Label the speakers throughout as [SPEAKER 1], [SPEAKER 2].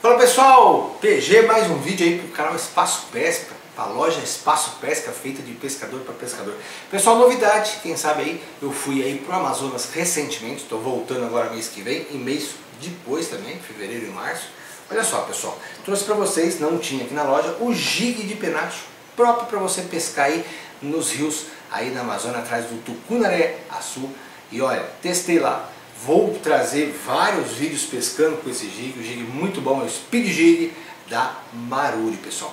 [SPEAKER 1] Fala pessoal, PG, mais um vídeo aí pro canal Espaço Pesca, a loja Espaço Pesca feita de pescador para pescador. Pessoal, novidade, quem sabe aí, eu fui aí pro Amazonas recentemente, estou voltando agora mês que vem e mês depois também, fevereiro e março. Olha só pessoal, trouxe para vocês, não tinha aqui na loja, o jig de penacho próprio para você pescar aí nos rios aí na Amazônia, atrás do Tucunaré-Açu. E olha, testei lá. Vou trazer vários vídeos pescando com esse jig, o jig muito bom, é o Speed Jig da Maruri, pessoal.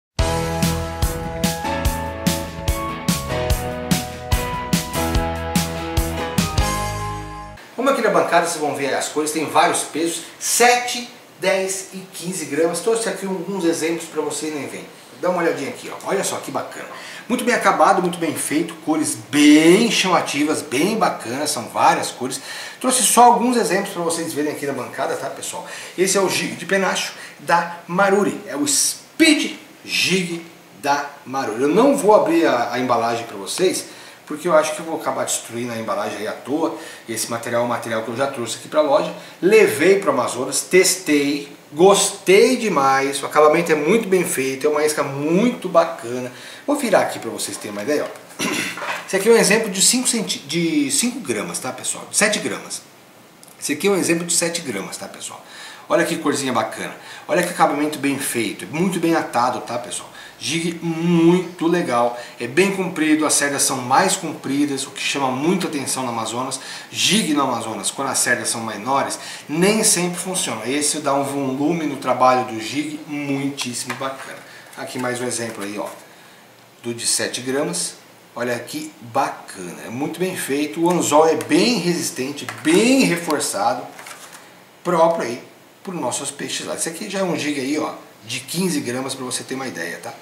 [SPEAKER 1] Como aqui na bancada vocês vão ver as cores, tem vários pesos, 7, 10 e 15 gramas. Trouxe aqui alguns exemplos para vocês nem verem. Dá uma olhadinha aqui, ó. Olha só que bacana. Muito bem acabado, muito bem feito, cores bem chamativas, bem bacanas, são várias cores. Trouxe só alguns exemplos para vocês verem aqui na bancada, tá pessoal? Esse é o jig de penacho da Maruri, é o Speed Jig da Maruri. Eu não vou abrir a embalagem para vocês, porque eu acho que eu vou acabar destruindo a embalagem aí à toa. Esse material é um material que eu já trouxe aqui para a loja, levei para o Amazonas, testei, gostei demais, o acabamento é muito bem feito, é uma isca muito bacana. Vou virar aqui para vocês terem uma ideia, ó. Esse aqui é um exemplo de 5 gramas, tá pessoal? 7 gramas. Esse aqui é um exemplo de 7 gramas, tá pessoal? Olha que corzinha bacana, olha que acabamento bem feito, muito bem atado, tá pessoal? Jig muito legal, é bem comprido, as cerdas são mais compridas, o que chama muito atenção no Amazonas. Jig no Amazonas, quando as cerdas são menores, nem sempre funciona. Esse dá um volume no trabalho do jig muitíssimo bacana. Aqui mais um exemplo aí, ó, do de 7 gramas. Olha que bacana, é muito bem feito, o anzol é bem resistente, bem reforçado, próprio aí para os nossos peixes lá. Esse aqui já é um jig aí, ó, de 15 gramas para você ter uma ideia, tá?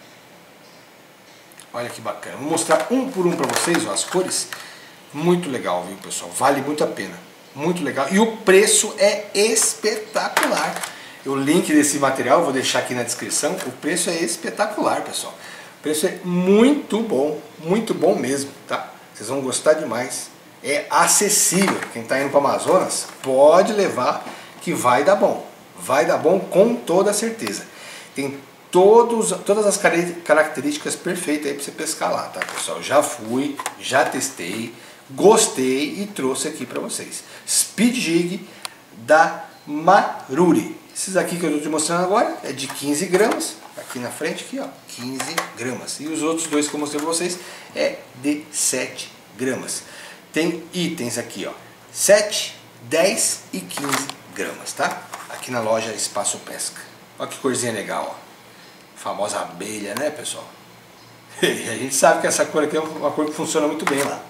[SPEAKER 1] Olha que bacana. Vou mostrar um por um para vocês, ó, as cores. Muito legal, viu, pessoal? Vale muito a pena. Muito legal. E o preço é espetacular. O link desse material eu vou deixar aqui na descrição. O preço é espetacular, pessoal. O preço é muito bom mesmo, tá? Vocês vão gostar demais. É acessível. Quem está indo para o Amazonas pode levar que vai dar bom. Vai dar bom com toda certeza. Tem todas as características perfeitas aí para você pescar lá, tá pessoal? Já fui, já testei, gostei e trouxe aqui para vocês. Speed Jig da Maruri. Esses aqui que eu estou te mostrando agora é de 15 gramas. Aqui na frente, aqui, ó, 15 gramas. E os outros dois que eu mostrei para vocês é de 7 gramas. Tem itens aqui, ó, 7, 10 e 15 gramas, tá? Aqui na loja Espaço Pesca. Olha que corzinha legal, ó. Famosa abelha, né, pessoal? E a gente sabe que essa cor aqui é uma cor que funciona muito bem lá.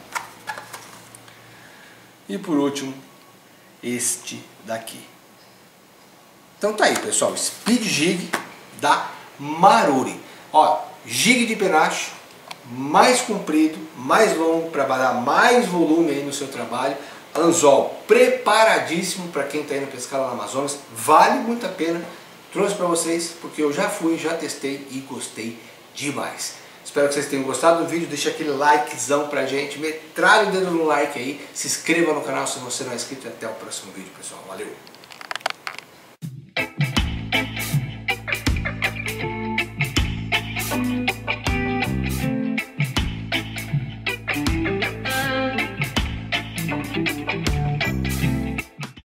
[SPEAKER 1] E por último, este daqui. Então tá aí, pessoal, Speed Jig da Maruri. Ó, jig de penacho, mais comprido, mais longo, para dar mais volume aí no seu trabalho. Anzol preparadíssimo para quem está indo pescar lá no Amazonas. Vale muito a pena. Trouxe para vocês porque eu já fui, já testei e gostei demais. Espero que vocês tenham gostado do vídeo. Deixa aquele likezão pra gente. Metralha o dedo no like aí. Se inscreva no canal se você não é inscrito. Até o próximo vídeo, pessoal. Valeu!